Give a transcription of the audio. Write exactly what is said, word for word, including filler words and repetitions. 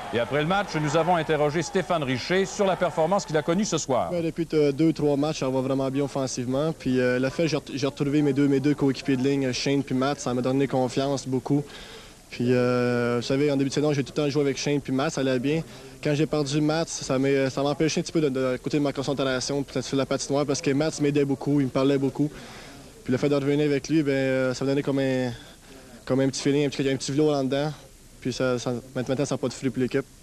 Et après le match, nous avons interrogé Stéphane Richer sur la performance qu'il a connue ce soir. Bien, depuis deux trois matchs, ça va vraiment bien offensivement. Puis euh, le fait que j'ai retrouvé mes deux, mes deux coéquipiers de ligne, Shane puis Matt, ça m'a donné confiance beaucoup. Puis, euh, vous savez, en début de saison, j'ai tout le temps joué avec Shane puis Matt, ça allait bien. Quand j'ai perdu Matt, ça m'a empêché un petit peu de, de côté de ma concentration, peut-être sur la patinoire, parce que Matt m'aidait beaucoup, il me parlait beaucoup. Puis le fait de revenir avec lui, bien, ça me donnait comme un, comme un petit feeling, un petit, un petit vélo là-dedans. Puis ça, ça, maintenant, ça n'a pas de flux pour l'équipe.